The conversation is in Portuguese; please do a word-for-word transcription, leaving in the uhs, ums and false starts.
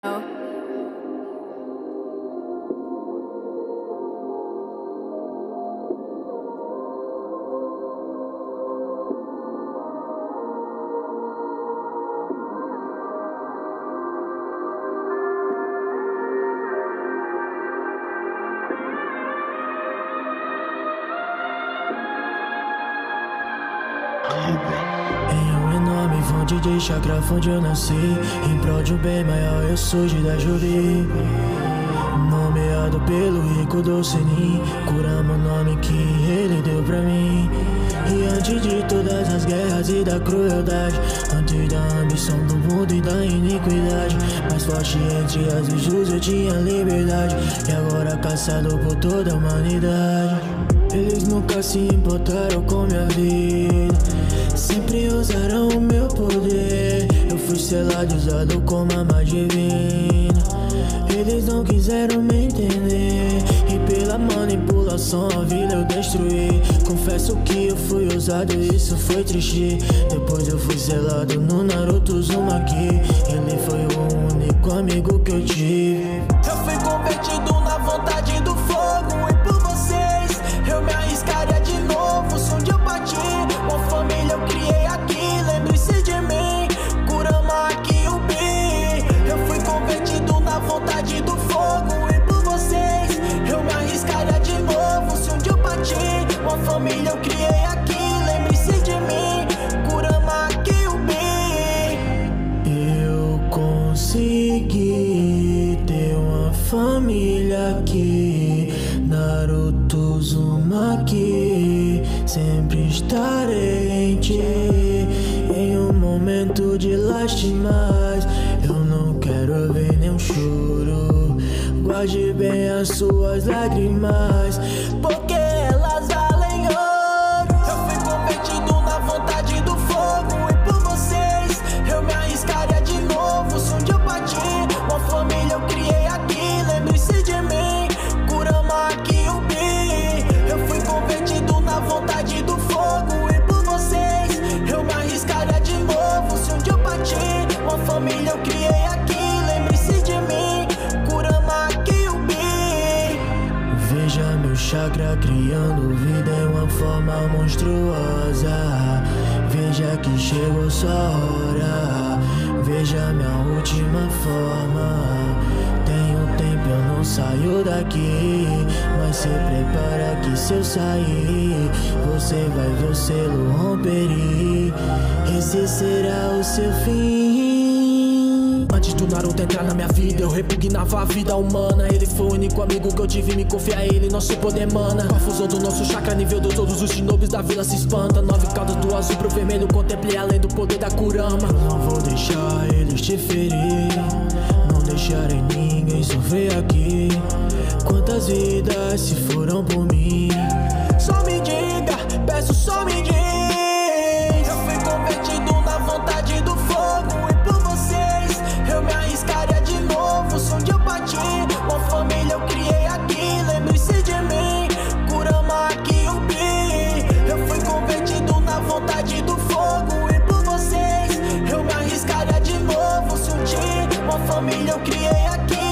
Em um enorme fonte de chakra, onde eu nasci, em prol de um bem maior eu surgi da Jubi. Nomeado pelo rico Dolcenin, curamos o nome que ele deu pra mim. E antes de todas as guerras e da crueldade, antes da ambição do mundo e da iniquidade, mais forte entre as virtudes eu tinha liberdade, e agora caçado por toda a humanidade. Eles nunca se importaram com minha vida, sempre usaram o meu poder. Eu fui selado e usado como arma divina. Eles não quiseram me entender, e pela manipulação a vida eu destruí. Confesso que eu fui ousado e isso foi triste. Depois eu fui selado no Naruto Uzumaki. Ele foi o único amigo que eu tive. Eu fui convertido na vontade do fogo, e por vocês eu me arriscaria de novo. Se um dia eu partir, uma família eu criei aqui. Lembre-se de mim, Kurama Kyuubi. Eu fui convertido na vontade do fogo, e por vocês eu me arriscaria de novo. Se um dia eu partir, uma família eu criei aqui. Lembre-se de mim, Kurama Kyuubi. Eu consegui ter uma família aqui, Naruto Uzumaki. Sempre estarei em ti, em um momento de lastimas. Eu não quero ver nenhum choro, guarde bem as suas lágrimas, porque elas valem ouro. Eu fui convertido na vontade do fogo, e por vocês eu me arriscaria de novo. Se um dia eu partir, uma família eu criei aqui. Lembre-se de mim, Kurama Kyuubi. Eu fui convertido na vontade do fogo, e por vocês eu me arriscaria de novo. Se um dia eu partir, uma família eu criei aqui. Lembre-se de mim, Kurama Kyuubi. Veja meu chakra criando vida em uma forma monstruosa. Veja que chegou sua hora, veja minha última forma. Tenho tempo, eu não saio daqui, mas se prepara que se eu sair, você vai ver o selo romper. Esse será o seu fim. Antes do Naruto entrar na minha vida, eu repugnava a vida humana. Ele foi o único amigo que eu tive, me confiar a ele, nosso poder mana. Com a fusão do nosso chakra, nível de todos os shinobis da vila se espanta. Nove caudas do azul pro vermelho, contemplei além do poder da Kurama. Eu não vou deixar eles te ferir, não deixarei ninguém sofrer aqui. Quantas vidas se foram por mim? Só me diga, peço só me diga. Eu fui convertido na vontade do fogo, e por vocês eu me arriscaria de novo. Se um dia eu partir, uma família eu criei aqui. Lembre-se de mim, Kurama Kyuubi. Eu fui convertido na vontade do fogo, e por vocês eu me arriscaria de novo. Se um dia uma família eu criei aqui.